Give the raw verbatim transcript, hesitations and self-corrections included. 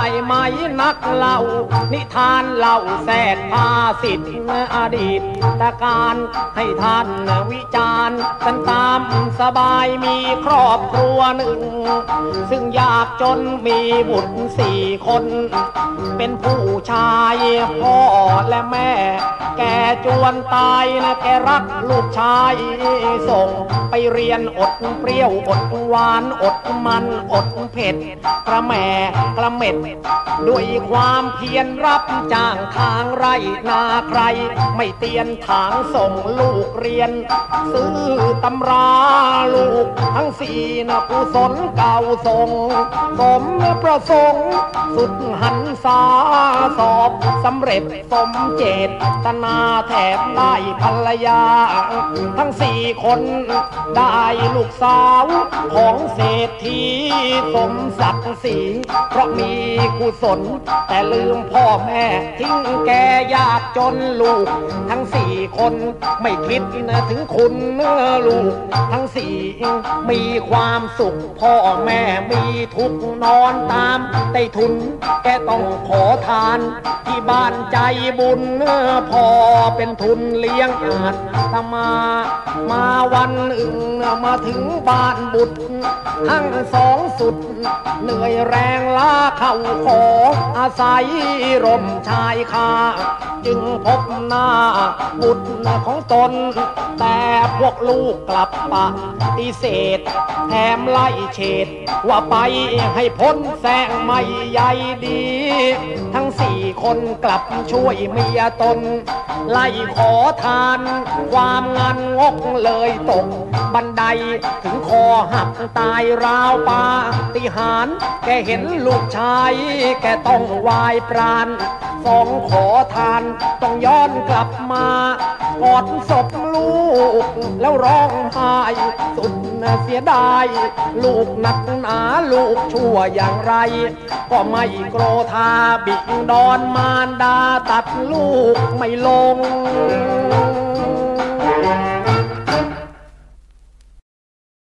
ไหมนักเล่านิทานเล่าแสนภาษิตอดีตแต่การให้ท่านวิจารณ์กันตามสบายมีครอบครัวหนึ่งซึ่งยากจนมีบุตรสี่คนเป็นผู้ชายพ่อและแม่แกจวนตายนะแกรักลูกชายส่งไปเรียนอดเปรี้ยวอดหวานอดมันอดเผ็ดกระแม่กระเม็ดด้วยความเพียรรับจ้างทางไร่นาใครไม่เตียนทางส่งลูกเรียนซื้อตำราลูกทั้งสี่นะกุศลเก่าส่งสมประสงค์สุดหันษาสอบสำเร็จสมเจตนาแถบได้ภรรยาทั้งสี่คนได้ลูกสาวของเศรษฐีสมศักดิ์ศรีเพราะมีกุศลแต่ลืมพ่อแม่ทิ้งแกยากจนลูกทั้งสี่คนไม่คิดนะถึงคุณลูกทั้งสี่มีความสุขพ่อแม่มีทุกนอนตามใต้ทุนแกต้องขอทานที่บ้านใจบุญพอเป็นทุนเลี้ยงอาจทำมามาวันหนึ่งมาถึงบ้านบุตรทั้งสองสุดเหนื่อยแรงล้าเข่าขออาศัยร่มชายคาจึงพบหน้าบุตรของตนแต่พวกลูกกลับปฏิเสธแถมไล่เฉดว่าไปให้พ้นแสงไม่ใยดีทั้งสี่คนกลับช่วยเมียตนไล่ขอทานความงานงกเลยตกบันไดถึงคอหักตายราวปาฏิหาริย์แกเห็นลูกชายแกต้องวายปราณสองขอทานต้องย้อนกลับมากอดศพลูกแล้วร้องไห้สุดเสียดายลูกหนักหนาลูกชั่วอย่างไรก็ไม่โกรธาบิดอนมารดาตัดลูกไม่ลง